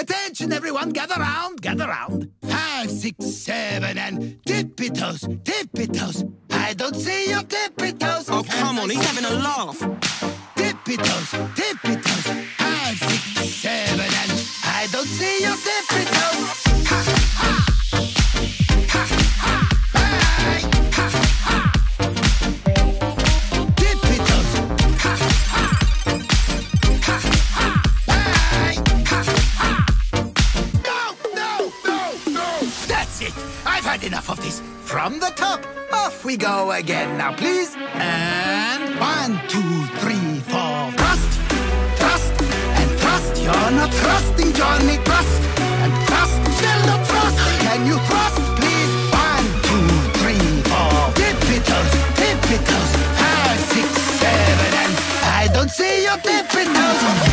Attention, everyone, gather round, gather round. 5, 6, 7, and tippy toes, tippy toes. I don't see your tippy toes. Oh, come on, he's having a laugh. Tippy toes, tippy toes. 5, 6, 7, and I don't see your tippy toes. Ha, ha. Ha, ha. Hey. Ha, ha. Tippy toes. Ha, ha. Ha, ha. Hey. Ha, ha. No. That's it. I've had enough of this. From the top, off we go again. Now, please. And 1, 2, 3, 4. Trust, and trust. You're not trusting, Johnny. Trust, and trust. Still not trusting. Can you trust, please? 1, 2, 3, 4. Tippy toes, 5, 6, 7, and I don't see your tippy toes.